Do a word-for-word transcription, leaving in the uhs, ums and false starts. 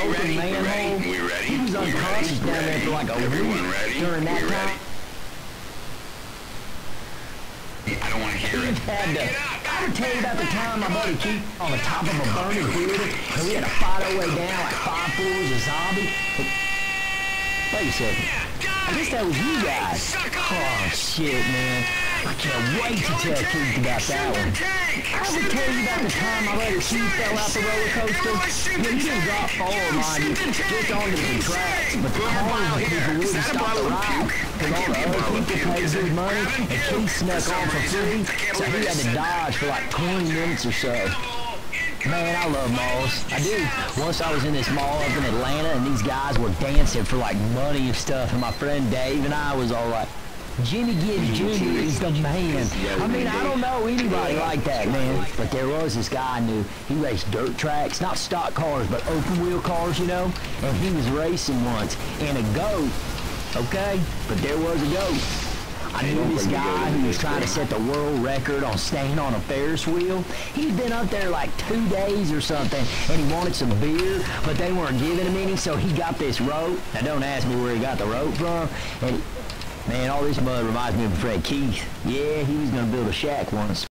open manhole. He was unconscious down there for like a week during that time. I don't want to hear it. Had to, I would tell you about the time my buddy Keith on the top of a burning theater, and we had to fight our way down like five fools, a zombie. Wait a second. I guess that was you guys. Oh, shit, man. I can't wait to tell Keith about that one. I would tell you about the time my buddy Keith fell out the roller coaster. Yeah, he didn't drop forward, mind you, just onto the tracks. But the cars and people wouldn't stop the ride because all the other people paid good money, and Keith snuck on for free, so he had to dodge for like twenty minutes or so. Man, I love malls. I do. Once I was in this mall up in Atlanta, and these guys were dancing for like money and stuff, and my friend Dave and I was all like, Jimmy Gibbs Junior is the man. I mean, I don't know anybody like that, man. But there was this guy I knew. He raced dirt tracks, not stock cars, but open wheel cars, you know? And he was racing once in a goat, okay? But there was a goat. I knew this guy who was trying to set the world record on staying on a Ferris wheel. He'd been up there like two days or something, and he wanted some beer, but they weren't giving him any, so he got this rope. Now, don't ask me where he got the rope from. And man, all this mud reminds me of Fred Keith. Yeah, he was going to build a shack once.